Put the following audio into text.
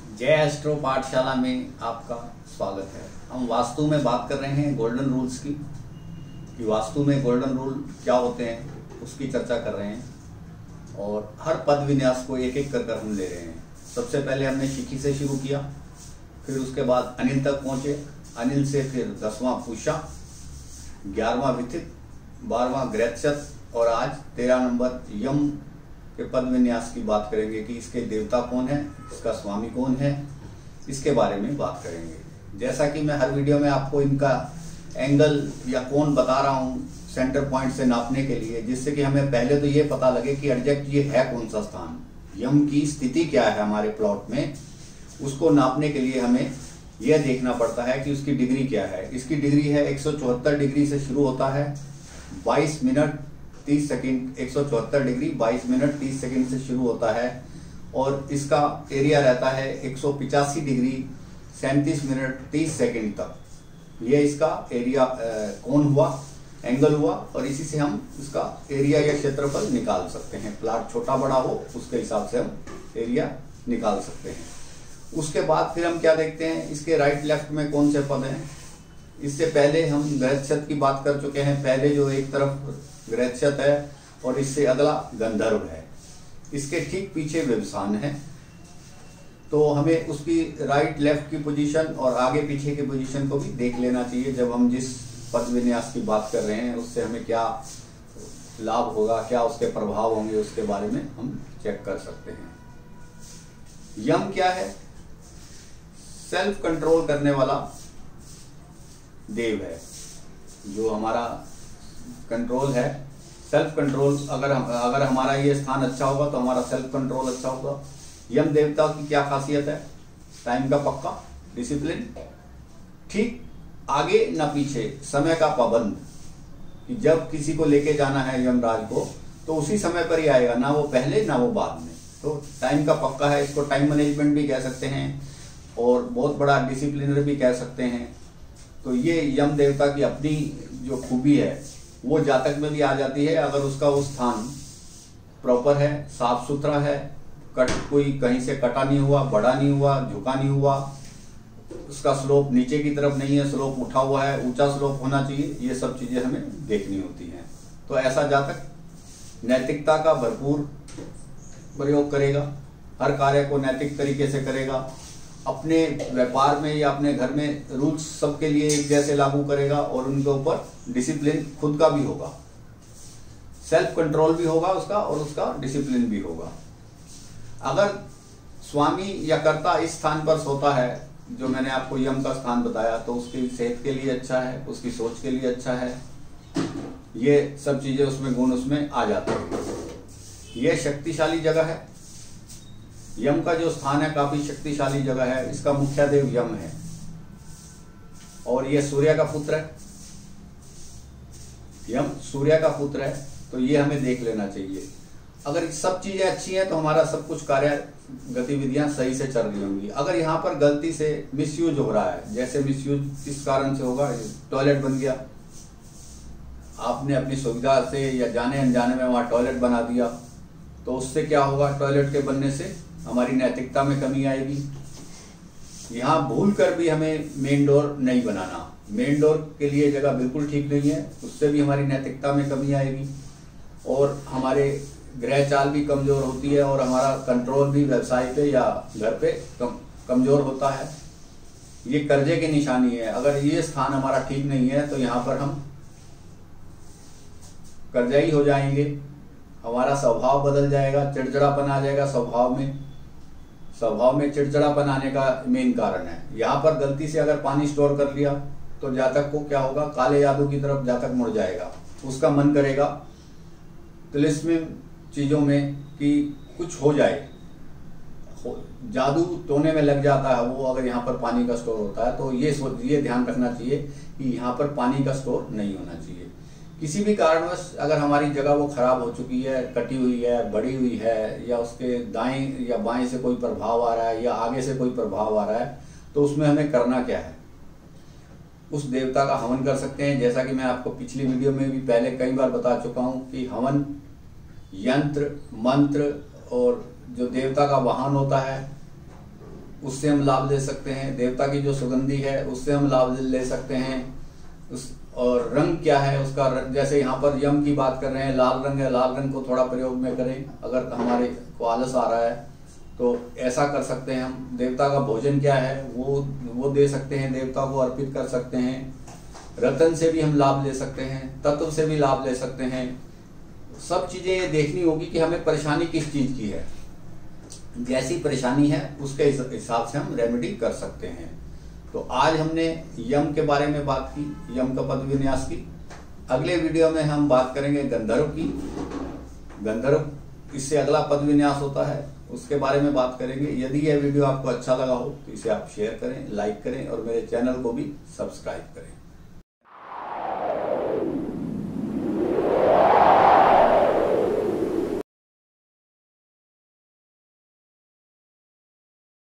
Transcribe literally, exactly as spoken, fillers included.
जय एस्ट्रो पाठशाला में आपका स्वागत है। हम वास्तु में बात कर रहे हैं गोल्डन रूल्स की कि वास्तु में गोल्डन रूल क्या होते हैं, उसकी चर्चा कर रहे हैं और हर पद विन्यास को एक एक कर कर हम ले रहे हैं। सबसे पहले हमने शिखी से शुरू किया, फिर उसके बाद अनिल तक पहुंचे, अनिल से फिर दसवां पूषा, ग्यारहवां विथित, बारहवां ग्रैक्षत और आज तेरह नंबर यम के पद विन्यास की बात करेंगे कि इसके देवता कौन है, इसका स्वामी कौन है, इसके बारे में बात करेंगे। जैसा कि मैं हर वीडियो में आपको इनका एंगल या कोण बता रहा हूँ सेंटर पॉइंट से नापने के लिए, जिससे कि हमें पहले तो ये पता लगे कि एग्जैक्ट ये है कौन सा स्थान, यम की स्थिति क्या है हमारे प्लॉट में। उसको नापने के लिए हमें यह देखना पड़ता है कि उसकी डिग्री क्या है। इसकी डिग्री है एक सौ चौहत्तर डिग्री से शुरू होता है, बाईस मिनट तीस सेकंड, एक सौ चौहत्तर डिग्री बाईस मिनट तीस सेकंड से शुरू होता है और इसका एरिया रहता है एक सौ पिचासी डिग्री सैंतीस मिनट तीस सेकंड तक। ये इसका एरिया कोण हुआ, एंगल हुआ और इसी से हम इसका एरिया या क्षेत्रफल निकाल सकते हैं। प्लाट छोटा बड़ा हो उसके हिसाब से हम एरिया निकाल सकते हैं। उसके बाद फिर हम क्या देखते हैं, इसके राइट लेफ्ट में कौन से पद हैं। इससे पहले हम ग्रैक्षत की बात कर चुके हैं। पहले जो एक तरफ ग्रैक्षत है और इससे अगला गंधर्व है, इसके ठीक पीछे व्यवसान है। तो हमें उसकी राइट लेफ्ट की पोजीशन और आगे पीछे की पोजीशन को भी देख लेना चाहिए। जब हम जिस पद विन्यास की बात कर रहे हैं उससे हमें क्या लाभ होगा, क्या उसके प्रभाव होंगे, उसके बारे में हम चेक कर सकते हैं। यम क्या है? सेल्फ कंट्रोल करने वाला देव है, जो हमारा कंट्रोल है। सेल्फ कंट्रोल अगर हम अगर हमारा ये स्थान अच्छा होगा तो हमारा सेल्फ कंट्रोल अच्छा होगा। यम देवता की क्या खासियत है? टाइम का पक्का, डिसिप्लिन, ठीक आगे ना पीछे, समय का पाबंद, कि जब किसी को लेके जाना है यमराज को तो उसी समय पर ही आएगा, ना वो पहले ना वो बाद में। तो टाइम का पक्का है, इसको टाइम मैनेजमेंट भी कह सकते हैं और बहुत बड़ा डिसिप्लिनर भी कह सकते हैं। तो ये यम देवता की अपनी जो खूबी है वो जातक में भी आ जाती है अगर उसका वो स्थान प्रॉपर है, साफ सुथरा है, कट कोई कहीं से कटा नहीं हुआ, बड़ा नहीं हुआ, झुका नहीं हुआ, उसका स्लोप नीचे की तरफ नहीं है, स्लोप उठा हुआ है, ऊंचा स्लोप होना चाहिए। ये सब चीजें हमें देखनी होती हैं। तो ऐसा जातक नैतिकता का भरपूर प्रयोग करेगा, हर कार्य को नैतिक तरीके से करेगा, अपने व्यापार में या अपने घर में रूल्स सबके लिए एक जैसे लागू करेगा और उनके ऊपर डिसिप्लिन खुद का भी होगा, सेल्फ कंट्रोल भी होगा उसका और उसका डिसिप्लिन भी होगा। अगर स्वामी या कर्ता इस स्थान पर सोता है, जो मैंने आपको यम का स्थान बताया, तो उसकी सेहत के लिए अच्छा है, उसकी सोच के लिए अच्छा है, ये सब चीजें उसमें गुण उसमें आ जाते हैं। यह शक्तिशाली जगह है। यम का जो स्थान है काफी शक्तिशाली जगह है। इसका मुख्य देव यम है और यह सूर्य का पुत्र है। यम सूर्य का पुत्र है, तो ये हमें देख लेना चाहिए। अगर सब चीजें अच्छी हैं तो हमारा सब कुछ कार्य गतिविधियां सही से चल रही होंगी। अगर यहाँ पर गलती से मिसयूज हो रहा है, जैसे मिसयूज किस कारण से होगा, टॉयलेट बन गया, आपने अपनी सुविधा से या जाने अनजाने में वहां टॉयलेट बना दिया, तो उससे क्या होगा? टॉयलेट के बनने से हमारी नैतिकता में कमी आएगी। यहाँ भूल कर भी हमें मेन डोर नहीं बनाना, मेन डोर के लिए जगह बिल्कुल ठीक नहीं है, उससे भी हमारी नैतिकता में कमी आएगी और हमारे ग्रह चाल भी कमजोर होती है और हमारा कंट्रोल भी व्यवसाय पे या घर पे कम, कमजोर होता है। ये कर्जे की निशानी है। अगर ये स्थान हमारा ठीक नहीं है तो यहाँ पर हम कर्जाई हो जाएंगे, हमारा स्वभाव बदल जाएगा, चिड़चिड़ापन आ जाएगा स्वभाव में। स्वभाव में चिड़चिड़ापन आने का मेन कारण है, यहाँ पर गलती से अगर पानी स्टोर कर लिया तो जातक को क्या होगा? काले जादू की तरफ जातक मुड़ जाएगा। उसका मन करेगा तिलिस्मिक चीजों में कि कुछ हो जाए, जादू टोने में लग जाता है वो, अगर यहाँ पर पानी का स्टोर होता है। तो ये ये ध्यान रखना चाहिए कि यहाँ पर पानी का स्टोर नहीं होना चाहिए। किसी भी कारणवश अगर हमारी जगह वो खराब हो चुकी है, कटी हुई है, बड़ी हुई है, या उसके दाएं या बाएं से कोई प्रभाव आ रहा है या आगे से कोई प्रभाव आ रहा है, तो उसमें हमें करना क्या है? उस देवता का हवन कर सकते हैं। जैसा कि मैं आपको पिछली वीडियो में भी पहले कई बार बता चुका हूं कि हवन, यंत्र, मंत्र और जो देवता का वाहन होता है उससे हम लाभ ले सकते हैं। देवता की जो सुगंधि है उससे हम लाभ ले सकते हैं। उस और रंग क्या है उसका, जैसे यहाँ पर यम की बात कर रहे हैं, लाल रंग है, लाल रंग को थोड़ा प्रयोग में करें। अगर हमारे को आलस आ रहा है तो ऐसा कर सकते हैं हम। देवता का भोजन क्या है वो वो दे सकते हैं, देवता को अर्पित कर सकते हैं। रतन से भी हम लाभ ले सकते हैं, तत्व से भी लाभ ले सकते हैं। सब चीजें ये देखनी होगी कि हमें परेशानी किस चीज की है। जैसी परेशानी है उसके हिसाब से हम रेमेडी कर सकते हैं। तो आज हमने यम के बारे में बात की, यम का पद विन्यास की। अगले वीडियो में हम बात करेंगे गंधर्व की। गंधर्व इससे अगला पद विन्यास होता है, उसके बारे में बात करेंगे। यदि यह वीडियो आपको अच्छा लगा हो तो इसे आप शेयर करें, लाइक करें और मेरे चैनल को भी सब्सक्राइब करें।